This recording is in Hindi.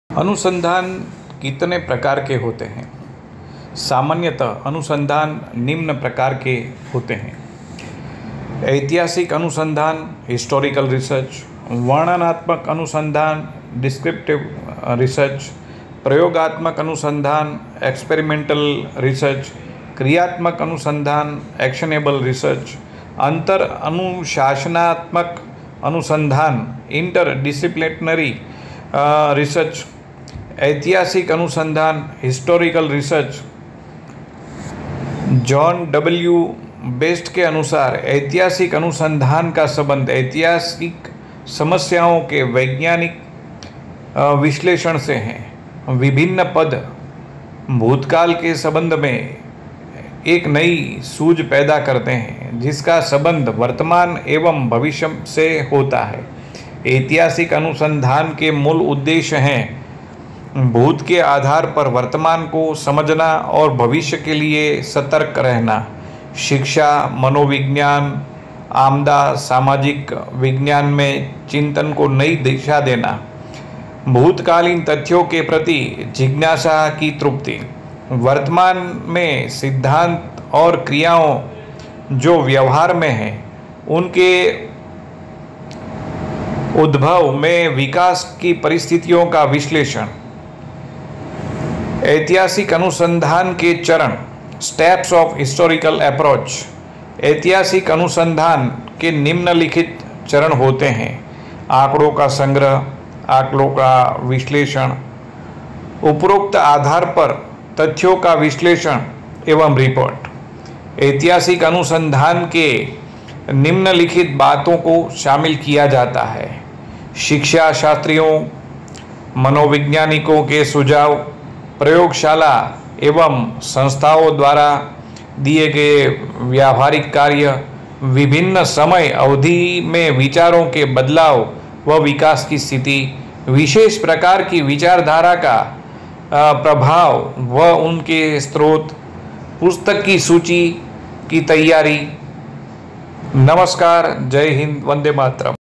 अनुसंधान कितने प्रकार के होते हैं? सामान्यतः अनुसंधान निम्न प्रकार के होते हैं। ऐतिहासिक अनुसंधान हिस्टोरिकल रिसर्च, वर्णनात्मक अनुसंधान डिस्क्रिप्टिव रिसर्च, प्रयोगात्मक अनुसंधान एक्सपेरिमेंटल रिसर्च, क्रियात्मक अनुसंधान एक्शनेबल रिसर्च, अंतर अनुशासनात्मक अनुसंधान इंटरडिसिप्लिनरी रिसर्च, ऐतिहासिक अनुसंधान historical research. John W Best के अनुसार ऐतिहासिक अनुसंधान का संबंध ऐतिहासिक समस्याओं के वैज्ञानिक विश्लेषण से है। विभिन्न पद भूतकाल के संबंध में एक नई सूझ पैदा करते हैं जिसका संबंध वर्तमान एवं भविष्य से होता है। ऐतिहासिक अनुसंधान के मूल उद्देश्य हैं भूत के आधार पर वर्तमान को समझना और भविष्य के लिए सतर्क रहना। शिक्षा, मनोविज्ञान, आमदा, सामाजिक विज्ञान में चिंतन को नई दिशा देना। भूतकालीन तथ्यों के प्रति जिज्ञासा की तृप्ति। वर्तमान में सिद्धांत और क्रियाओं जो व्यवहार में हैं उनके उद्भव में विकास की परिस्थितियों का विश्लेषण। ऐतिहासिक अनुसंधान के चरण स्टेप्स ऑफ हिस्टोरिकल अप्रोच। ऐतिहासिक अनुसंधान के निम्नलिखित चरण होते हैं: आंकड़ों का संग्रह, आंकड़ों का विश्लेषण, उपरोक्त आधार पर तथ्यों का विश्लेषण एवं रिपोर्ट। ऐतिहासिक अनुसंधान के निम्नलिखित बातों को शामिल किया जाता है: शिक्षा शास्त्रियों, मनोवैज्ञानिकों के सुझाव, प्रयोगशाला एवं संस्थाओं द्वारा दिए गए व्यावहारिक कार्य, विभिन्न समय अवधि में विचारों के बदलाव व विकास की स्थिति, विशेष प्रकार की विचारधारा का प्रभाव व उनके स्रोत, पुस्तक की सूची की तैयारी। नमस्कार, जय हिंद, वंदे मातरम।